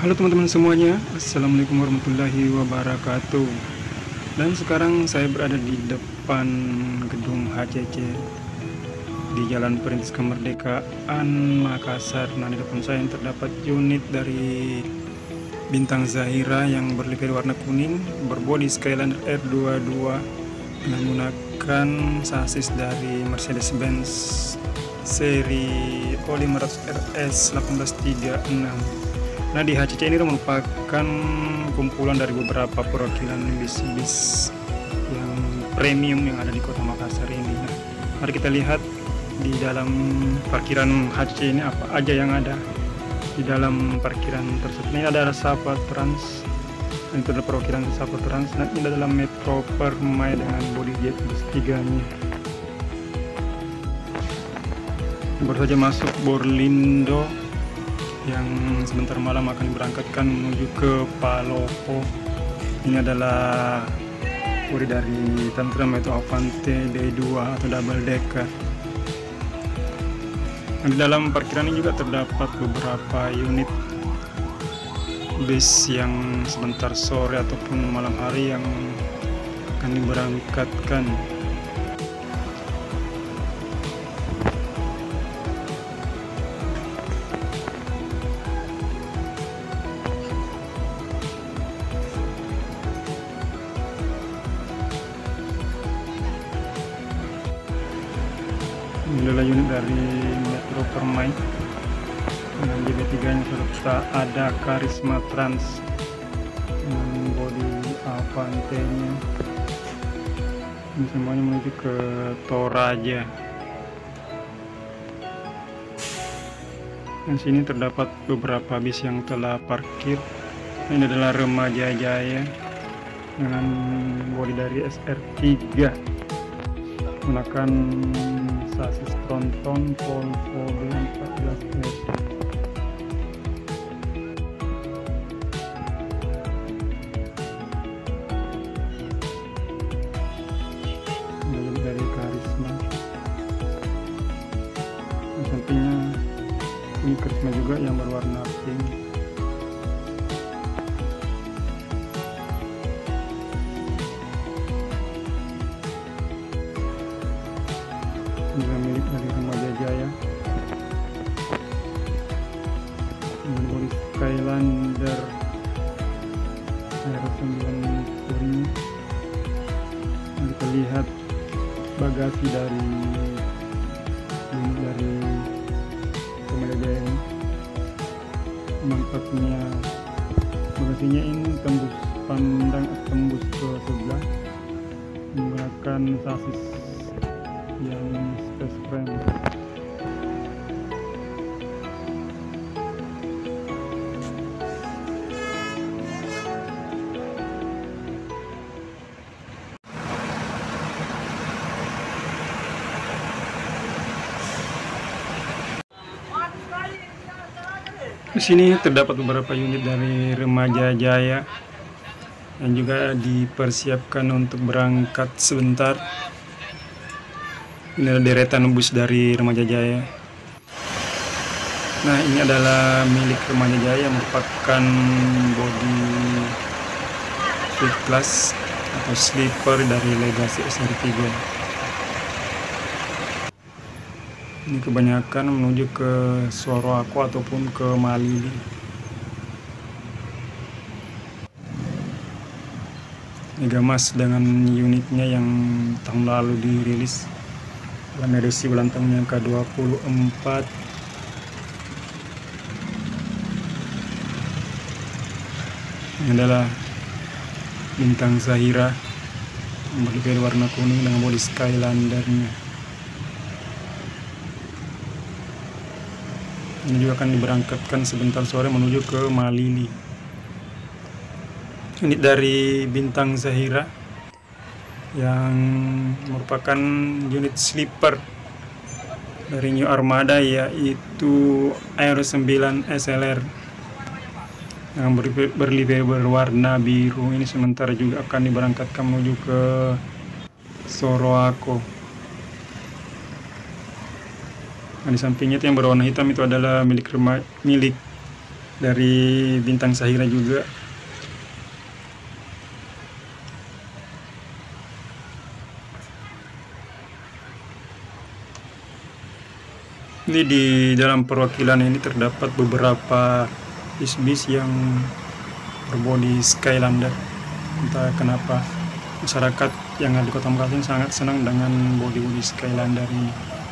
Halo teman-teman semuanya, Assalamualaikum warahmatullahi wabarakatuh. Dan sekarang saya berada di depan gedung HCC di Jalan Perintis Kemerdekaan Makassar. Nah, di depan saya terdapat unit dari Bintang Zahira yang berlivery warna kuning, berbodi Skylander R22 menggunakan sasis dari Mercedes-Benz seri O500 RS 1836. Nah, di HCC ini merupakan kumpulan dari beberapa perwakilan bis-bis yang premium yang ada di Kota Makassar ini. Nah, mari kita lihat di dalam parkiran HCC ini apa aja yang ada di dalam parkiran tersebut. Ini ada Sapa Trans, itu adalah perwakilan Sapa Trans. Nah, ini adalah Metro Permai dengan bodi jet bus 3-nya. Baru saja masuk Borlindo yang sebentar malam akan diberangkatkan menuju ke Palopo. Ini adalah bodi dari Tantrum, yaitu Avante D2 atau double decker. Di dalam parkiran ini juga terdapat beberapa unit bis yang sebentar sore ataupun malam hari yang akan diberangkatkan. Ini adalah unit dari Metro Permai dengan JB3 nya serta ada Karisma Trans dengan bodi Avante nya. Ini semuanya menuju ke Toraja. Dan sini terdapat beberapa bis yang telah parkir. Ini adalah Remaja Jaya dengan bodi dari SR3 menggunakan sasis tronton Volvo B14R. Ini dari Karisma. Di sampingnya ini Karisma juga yang berwarna pink. Juga milik dari Remaja Jaya dengan bodi Skylander R9. Kita lihat bagasi dari Remaja Jaya ini. Nampaknya bagasinya ini tembus pandang, tembus ke sebelah menggunakan sasis yang space frame. Di sini terdapat beberapa unit dari Remaja Jaya yang juga dipersiapkan untuk berangkat sebentar. Ini adalah deretan bus dari Remaja Jaya. Nah, ini adalah milik Remaja Jaya, merupakan bodi Swift Class atau sleeper dari Legacy SR3. Ini kebanyakan menuju ke Soroako ataupun ke Malili. Megamas dengan unitnya yang tahun lalu dirilis. Dalam edisi ulang tahun yang ke-24. Ini adalah Bintang Zahira berlivery warna kuning dengan bodi Skylander-nya. Ini juga akan diberangkatkan sebentar sore menuju ke Malili. Unit dari Bintang Zahira yang merupakan unit sleeper dari New Armada, yaitu Aero 9 SLR yang berlivery berwarna biru. Ini sementara juga akan diberangkatkan menuju ke Soroako. Nah, di sampingnya itu yang berwarna hitam itu adalah milik dari Bintang Zahira juga. Ini di dalam perwakilan ini terdapat beberapa bis-bis yang berbodi Skylander. Entah kenapa masyarakat yang ada di Kota Makassar sangat senang dengan bodi-bodi Skylander ini.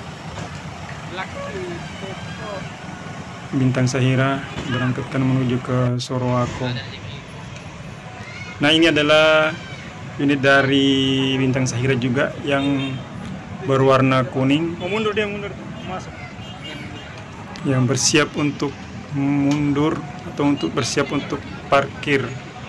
Bintang Zahira berangkatkan menuju ke Sorowako. Nah, ini adalah unit dari Bintang Zahira juga yang berwarna kuning. Mau mundur dia, mundur masuk. Yang bersiap untuk mundur atau untuk bersiap untuk parkir.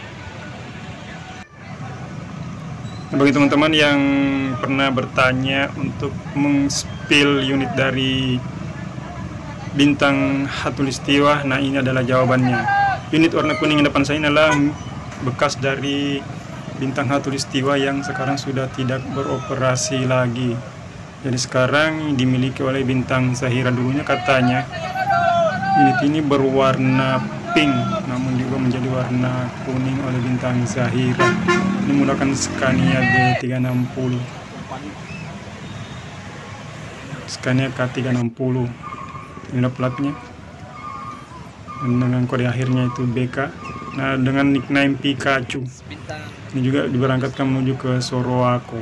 Nah, bagi teman-teman yang pernah bertanya untuk meng-spill unit dari Bintang Khatulistiwa, nah ini adalah jawabannya. Unit warna kuning yang depan saya ini adalah bekas dari Bintang Khatulistiwa yang sekarang sudah tidak beroperasi lagi. Jadi sekarang dimiliki oleh Bintang Zahira. Dulunya katanya unit ini berwarna pink, namun juga menjadi warna kuning oleh Bintang Zahira. Ini menggunakan Scania D360, Scania K360. Ini platnya, dan dengan kode akhirnya itu BK. Nah, dengan nickname Pikachu. Ini juga diberangkatkan menuju ke Sorowako.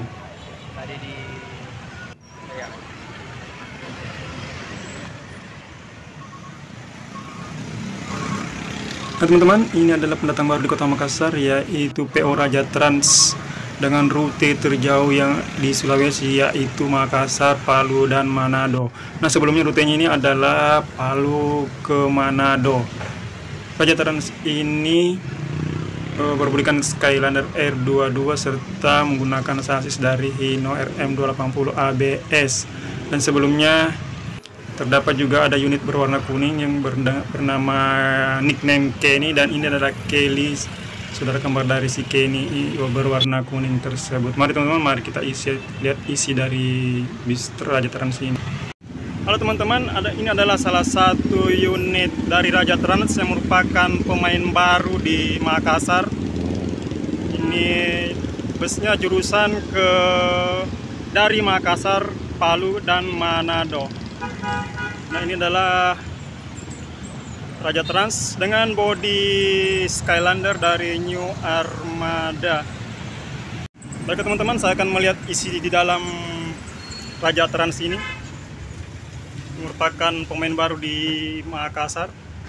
Nah, teman-teman, ini adalah pendatang baru di Kota Makassar, yaitu PO Raja Trans dengan rute terjauh yang di Sulawesi, yaitu Makassar, Palu, dan Manado. Nah, sebelumnya rutenya ini adalah Palu ke Manado. Raja Trans ini berbodikan Skylander R22 serta menggunakan sasis dari Hino RM280 ABS. Dan sebelumnya terdapat juga ada unit berwarna kuning yang bernama nickname Kenny, dan ini adalah Kelly, saudara kembar dari si Kenny berwarna kuning tersebut. Mari teman-teman, mari kita lihat isi dari bis Raja Trans ini. Halo teman-teman, ini adalah salah satu unit dari Raja Trans yang merupakan pemain baru di Makassar. Ini busnya jurusan dari Makassar, Palu, dan Manado. Nah, ini adalah Raja Trans dengan bodi Skylander dari New Armada. Baik teman-teman, saya akan melihat isi di dalam Raja Trans ini. Merupakan pemain baru di Makassar.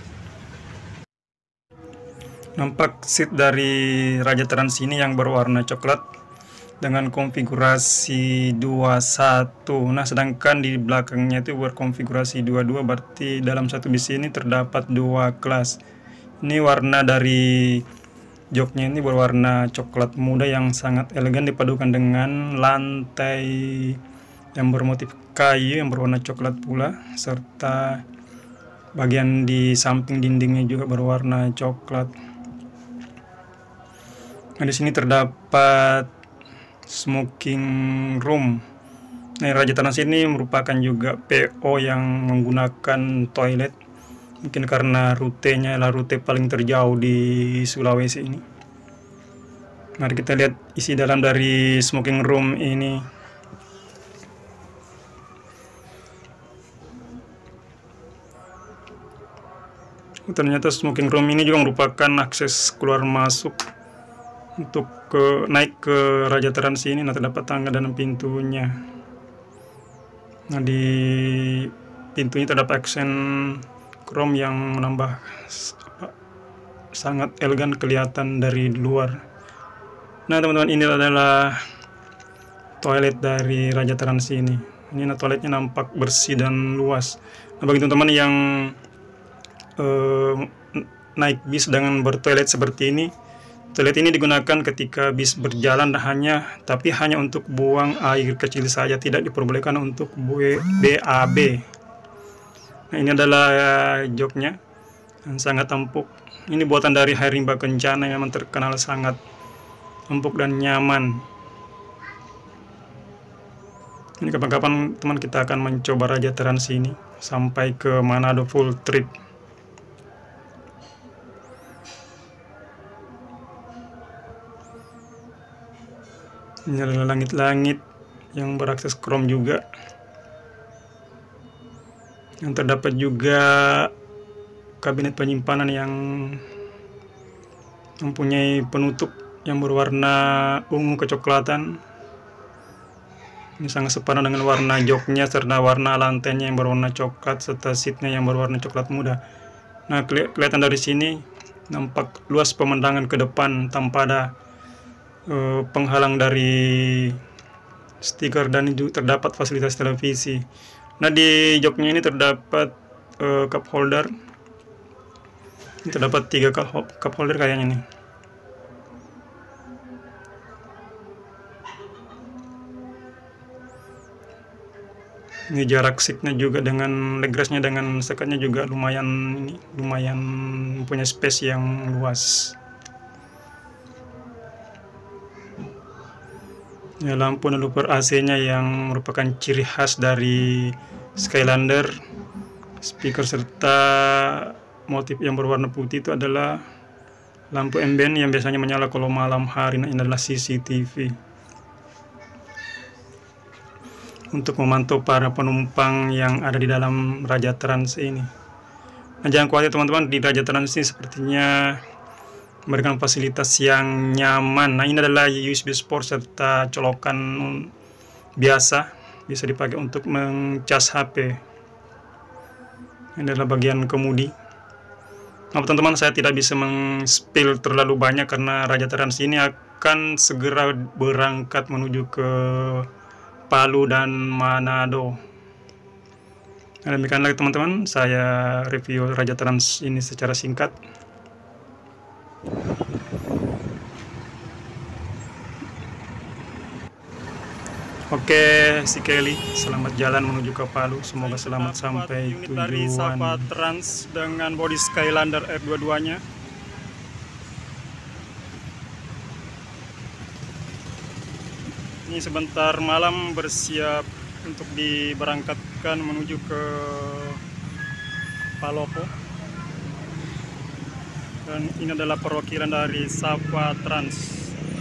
Nampak seat dari Raja Trans ini yang berwarna coklat dengan konfigurasi 21. Nah, sedangkan di belakangnya itu berkonfigurasi 22, berarti dalam satu bis ini terdapat 2 kelas. Ini warna dari joknya ini berwarna coklat muda yang sangat elegan dipadukan dengan lantai yang bermotif kayu yang berwarna coklat pula, serta bagian di samping dindingnya juga berwarna coklat. Nah, di sini terdapat smoking room. Nah, Raja Trans ini merupakan juga PO yang menggunakan toilet, mungkin karena rutenya adalah rute paling terjauh di Sulawesi ini. Mari kita lihat isi dalam dari smoking room ini. Ternyata smoking room ini juga merupakan akses keluar masuk untuk naik ke Raja Trans ini. Nah, terdapat tangga dan pintunya. Nah, di pintunya terdapat aksen krom yang menambah sangat elegan kelihatan dari luar. Nah, teman-teman, ini adalah toilet dari Raja Trans ini. Ini toiletnya nampak bersih dan luas. Nah, bagi teman-teman yang naik bis dengan bertoilet seperti ini, toilet ini digunakan ketika bis berjalan tapi hanya untuk buang air kecil saja, tidak diperbolehkan untuk BAB. Nah, ini adalah joknya yang sangat empuk. Ini buatan dari Hai Rimba Kencana yang memang terkenal sangat empuk dan nyaman. Ini kapan-kapan teman kita akan mencoba Raja Trans ini sampai ke Manado full trip. Ini adalah langit-langit yang berakses chrome juga. Yang terdapat juga kabinet penyimpanan yang mempunyai penutup yang berwarna ungu kecoklatan. Ini sangat sepadan dengan warna joknya serta warna lantainya yang berwarna coklat serta seatnya yang berwarna coklat muda. Nah, kelihatan dari sini nampak luas pemandangan ke depan tanpa ada penghalang dari stiker, dan juga terdapat fasilitas televisi. Nah, di joknya ini terdapat cup holder. Terdapat 3 cup holder kayaknya nih. Ini jarak seatnya juga dengan legrasnya dengan sekatnya juga lumayan punya space yang luas. Ya, lampu neluper AC-nya yang merupakan ciri khas dari Skylander. Speaker serta motif yang berwarna putih itu adalah lampu ambient yang biasanya menyala kalau malam hari. Nah, ini adalah CCTV untuk memantau para penumpang yang ada di dalam Raja Trans ini. Nah, jangan khawatir teman-teman, di Raja Trans ini sepertinya memberikan fasilitas yang nyaman. Nah, ini adalah USB port serta colokan biasa, bisa dipakai untuk mengcas HP. Ini adalah bagian kemudi. Nah, teman-teman, saya tidak bisa meng-spill terlalu banyak karena Raja Trans ini akan segera berangkat menuju ke Palu dan Manado. Nah, demikianlah teman-teman, saya review Raja Trans ini secara singkat. Oke, si Kelly, selamat jalan menuju ke Palu. Semoga selamat sampai tujuan. Dari Sapa Trans dengan bodi Skylander R22-nya. Ini sebentar malam bersiap untuk diberangkatkan menuju ke Palopo. Dan ini adalah perwakilan dari Sapa Trans.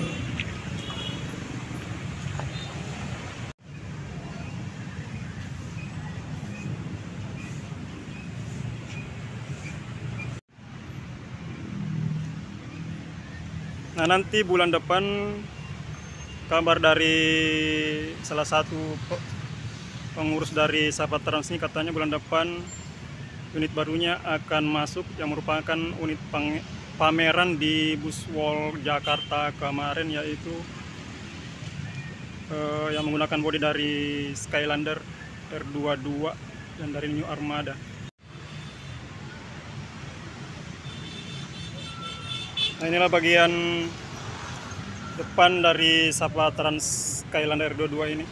Nah, nanti bulan depan kabar dari salah satu pengurus dari Sapa Trans ini, katanya bulan depan unit barunya akan masuk yang merupakan unit pameran di Buswall Jakarta kemarin, yaitu yang menggunakan bodi dari Skylander R22 dan dari New Armada. Nah, inilah bagian depan dari Sapa Trans Skylander R22 ini.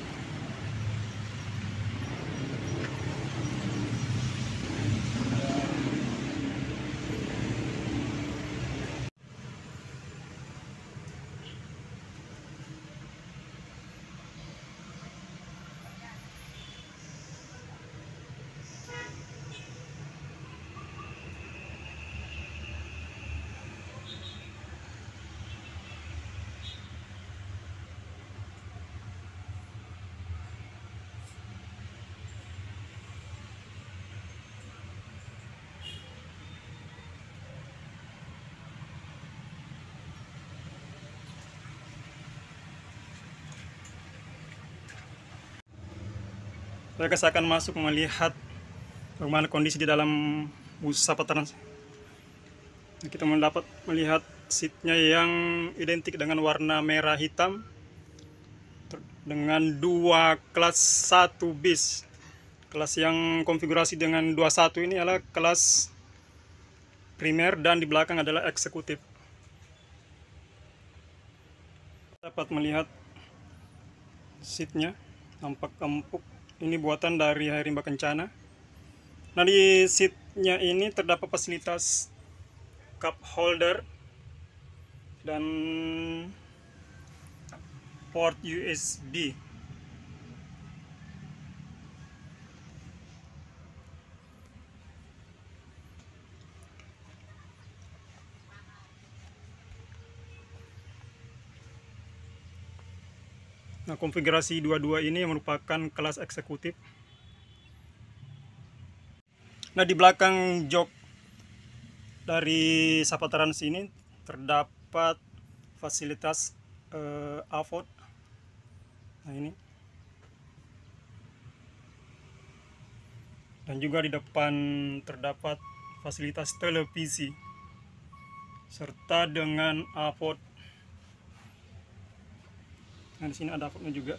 Saya akan masuk melihat bagaimana kondisi di dalam bus Sapa Trans. Kita mendapat melihat seatnya yang identik dengan warna merah hitam dengan 2 kelas 1 bis. Kelas yang konfigurasi dengan 21 ini adalah kelas primer dan di belakang adalah eksekutif. Dapat melihat seatnya nampak empuk. Ini buatan dari Hari Rimba Kencana. Nah, di seatnya ini terdapat fasilitas cup holder dan port USB. Nah, konfigurasi 22 ini merupakan kelas eksekutif. Nah, di belakang jok dari Sapatrans ini terdapat fasilitas AVOD. Nah, ini. Dan juga di depan terdapat fasilitas televisi serta dengan AVOD. Nah, di sini ada AVOD-nya juga.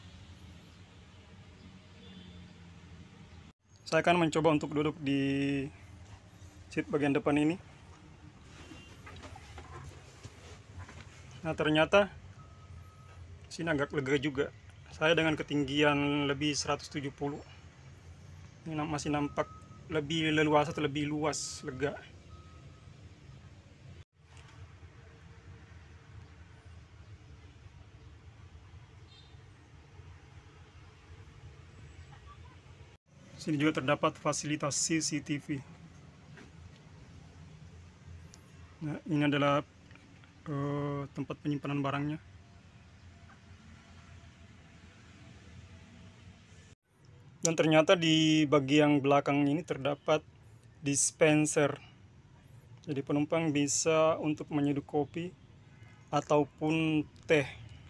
Saya akan mencoba untuk duduk di seat bagian depan ini. Nah, ternyata sini agak lega juga. Saya dengan ketinggian lebih 170. Ini masih nampak lebih leluasa atau lebih luas, lega. Sini juga terdapat fasilitas CCTV. Nah, ini adalah tempat penyimpanan barangnya. Dan ternyata di bagian belakang ini terdapat dispenser. Jadi penumpang bisa untuk menyeduh kopi ataupun teh.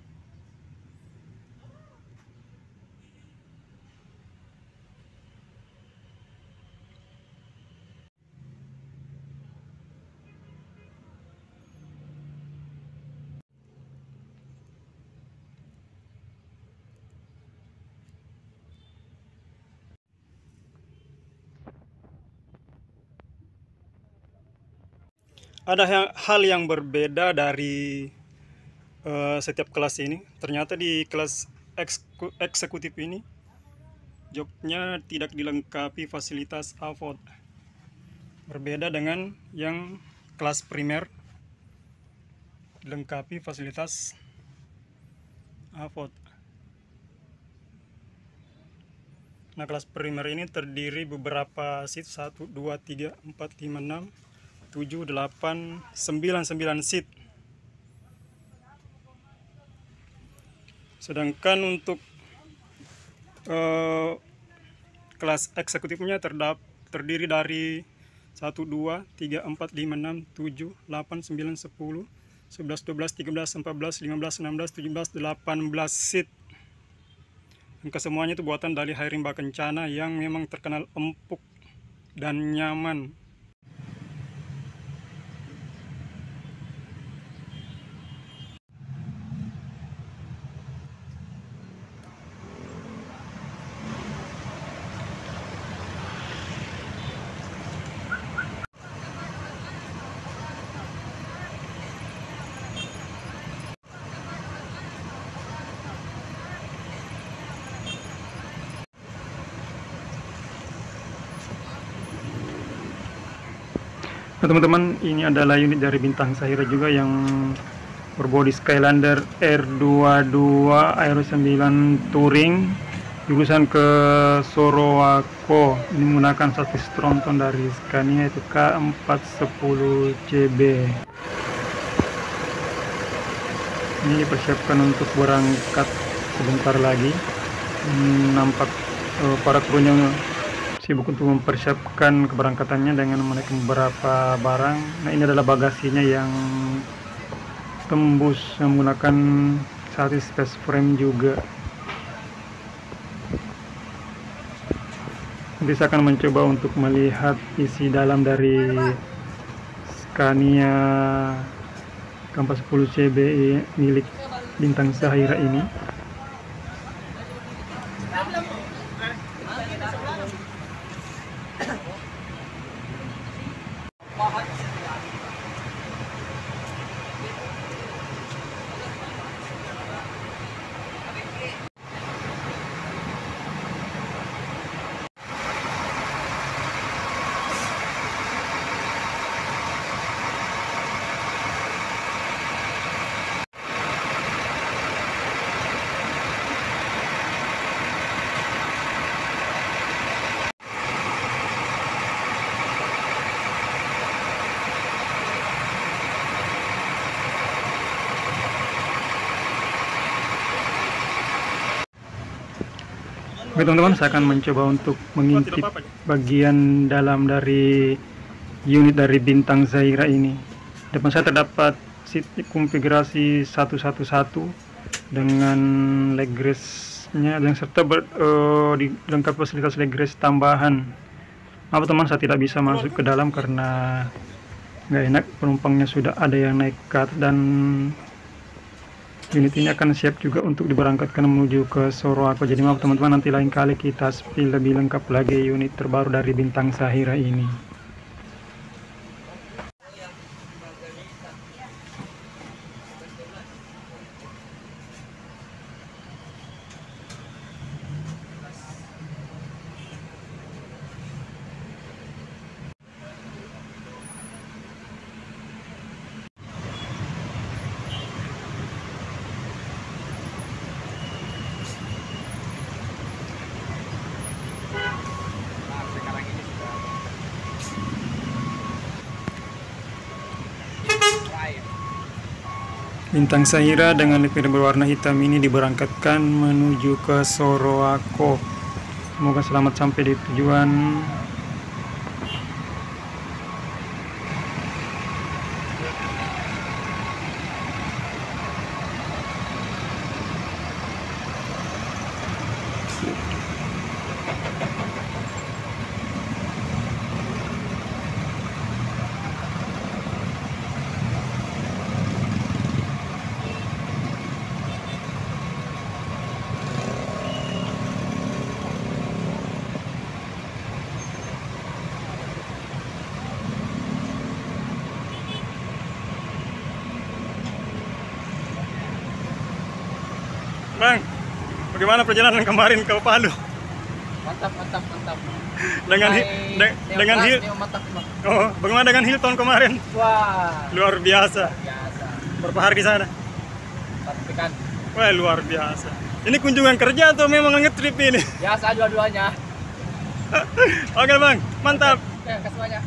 Ada hal yang berbeda dari setiap kelas ini. Ternyata di kelas eksekutif ini joknya tidak dilengkapi fasilitas AVOD. Berbeda dengan yang kelas primer dilengkapi fasilitas AVOD. Nah, kelas primer ini terdiri beberapa seat, 1, 2, 3, 4, 5, 6, 7, 8, 9 seat. Sedangkan untuk kelas eksekutifnya terdiri dari 1, 2, 3, 4, 5, 6, 7, 8, 9, 10, 11, 12, 13, 14, 15, 16, 17, 18 seat. Dan kesemuanya itu buatan dari Hai Rimba Kencana yang memang terkenal empuk dan nyaman. Nah, teman-teman, ini adalah unit dari Bintang Sahira juga yang berbodi Skylander R22 Aero 9 Touring, jurusan ke Sorowako. Ini menggunakan sasis tronton dari Scania, itu K410CB. Ini dipersiapkan untuk berangkat sebentar lagi. Nampak para krunya sibuk untuk mempersiapkan keberangkatannya dengan menaikkan beberapa barang. Nah, ini adalah bagasinya yang tembus menggunakan sasis space frame juga. Nanti saya akan mencoba untuk melihat isi dalam dari Scania K410CB milik Bintang Sahira ini. Oke teman-teman, saya akan mencoba untuk mengintip bagian dalam dari unit dari Bintang Zahira ini. Depan saya terdapat konfigurasi 111 dengan leg race-nya dan serta dilengkapi fasilitas leg race tambahan. Maaf teman, saya tidak bisa masuk ke dalam karena nggak enak, penumpangnya sudah ada yang naik ke atas dan unit ini akan siap juga untuk diberangkatkan menuju ke Sorowako. Jadi maaf teman-teman, nanti lain kali kita spill lebih lengkap lagi unit terbaru dari Bintang Zahira ini. Bintang Zahira dengan livery berwarna hitam ini diberangkatkan menuju ke Sorowako. Semoga selamat sampai di tujuan. Bang, bagaimana perjalanan kemarin ke Palu? Mantap. Bagaimana dengan Hilton kemarin? Wah, Luar biasa. Berapa hari di sana? 4 pekan. Wah, luar biasa. Ini kunjungan kerja atau memang nge-trip ini? Biasa dua-duanya. Oke bang, mantap. Oke, kasih banyak.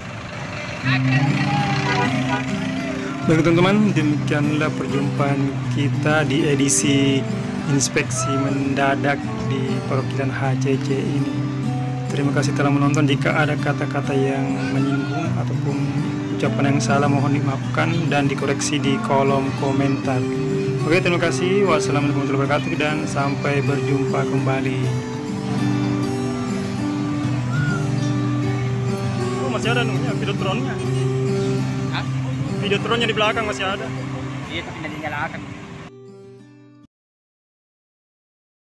Baik teman-teman, demikianlah perjumpaan kita di edisi inspeksi mendadak di perwakilan HCC ini. Terima kasih telah menonton. Jika ada kata-kata yang menyinggung ataupun ucapan yang salah, mohon dimaafkan dan dikoreksi di kolom komentar. Oke, terima kasih. Wassalamualaikum warahmatullahi wabarakatuh dan sampai berjumpa kembali. Oh, masih ada nunggunya videotronnya. Hah? Videotronnya di belakang masih ada. Iya, tapi nanti nyalakan.